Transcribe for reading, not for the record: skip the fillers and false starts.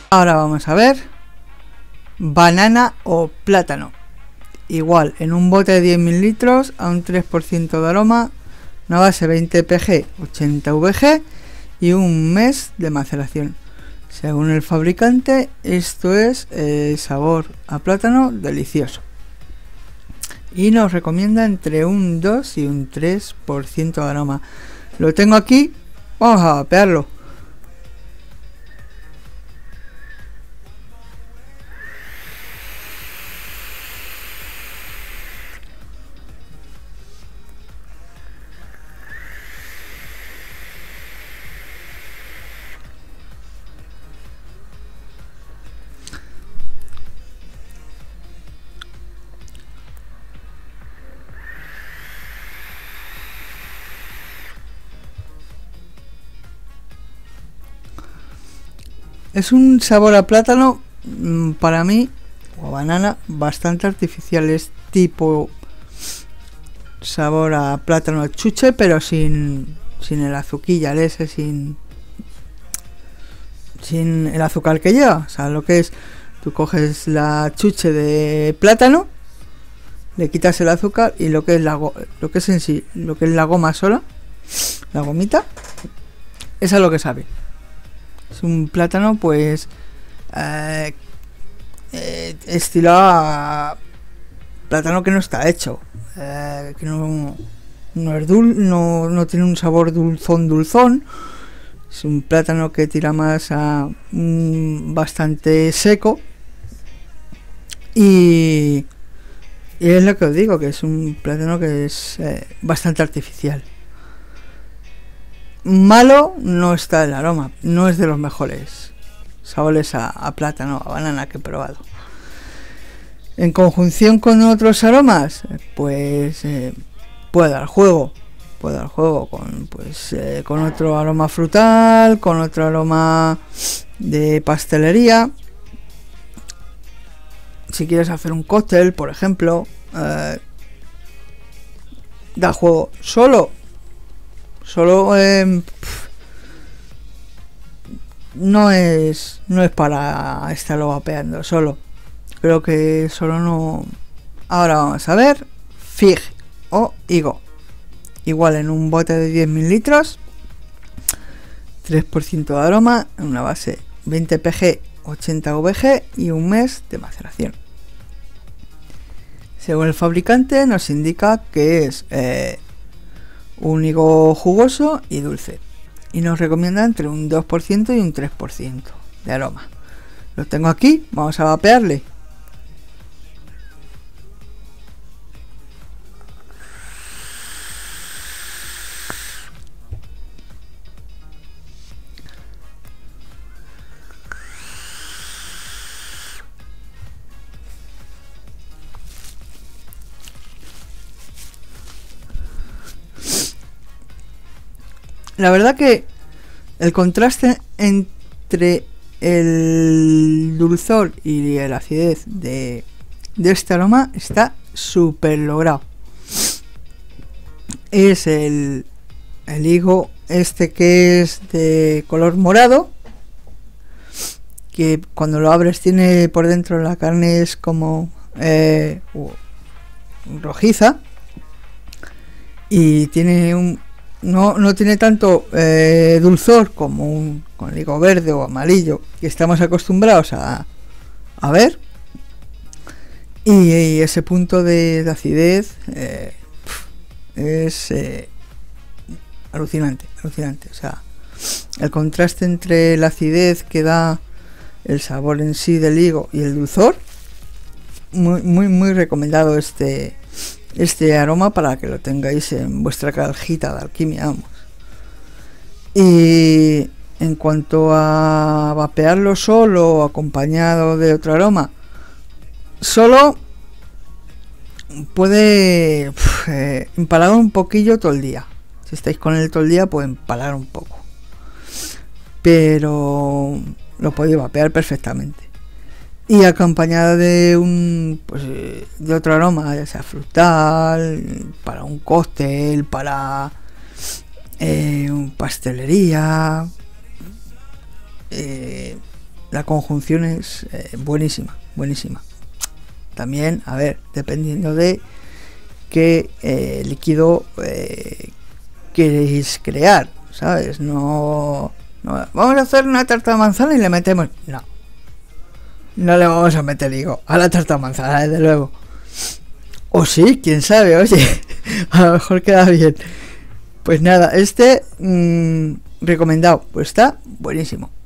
Ahora vamos a ver banana o plátano. Igual, en un bote de 10 mililitros a un 3% de aroma, una base 20 pg, 80 vg y un mes de maceración. Según el fabricante, esto es sabor a plátano delicioso. Y nos recomienda entre un 2 y un 3% de aroma. Lo tengo aquí, vamos a vapearlo. Es un sabor a plátano, para mí, o banana, bastante artificial. Es tipo sabor a plátano chuche, pero sin el azuquilla, ese, sin el azúcar que lleva. O sea, lo que es, tú coges la chuche de plátano, le quitas el azúcar y lo que es lo que es en sí, lo que es la goma sola, la gomita, esa es lo que sabe. Es un plátano, pues, estilo a plátano que no está hecho, que no es no tiene un sabor dulzón. Es un plátano que tira más a bastante seco. Y es lo que os digo, que es un plátano que es bastante artificial. Malo no está el aroma, no es de los mejores sabores a plátano, a banana que he probado. En conjunción con otros aromas, pues puede dar juego con otro aroma frutal, con otro aroma de pastelería. Si quieres hacer un cóctel, por ejemplo, da juego. Solo no es para estarlo vapeando solo. Creo que solo no. Ahora vamos a ver fig o higo. Igual en un bote de 10 mililitros, 3% de aroma, en una base 20 pg, 80 vg y un mes de maceración. Según el fabricante nos indica que es un higo jugoso y dulce, y nos recomienda entre un 2% y un 3% de aroma. Lo tengo aquí, vamos a vapearle. La verdad que el contraste entre el dulzor y la acidez de este aroma está súper logrado. Es el higo este que es de color morado, que cuando lo abres tiene por dentro la carne es como rojiza, y tiene no tiene tanto dulzor como con el higo verde o amarillo que estamos acostumbrados a ver, y ese punto de acidez es alucinante. O sea, el contraste entre la acidez que da el sabor en sí del higo y el dulzor, muy recomendado este aroma para que lo tengáis en vuestra cajita de alquimia, vamos. Y en cuanto a vapearlo solo o acompañado de otro aroma, solo puede empalar un poquillo todo el día. Si estáis con él todo el día puede empalar un poco, pero lo podéis vapear perfectamente. Y acompañada de de otro aroma, ya sea frutal, para un cóctel, para pastelería, la conjunción es buenísima, buenísima. También, a ver, dependiendo de qué líquido queréis crear, ¿sabes? No, vamos a hacer una tarta de manzana y le metemos... No le vamos a meter higo a la tarta de manzana, desde luego. O sí, quién sabe, oye, a lo mejor queda bien. Pues nada, recomendado, pues está buenísimo.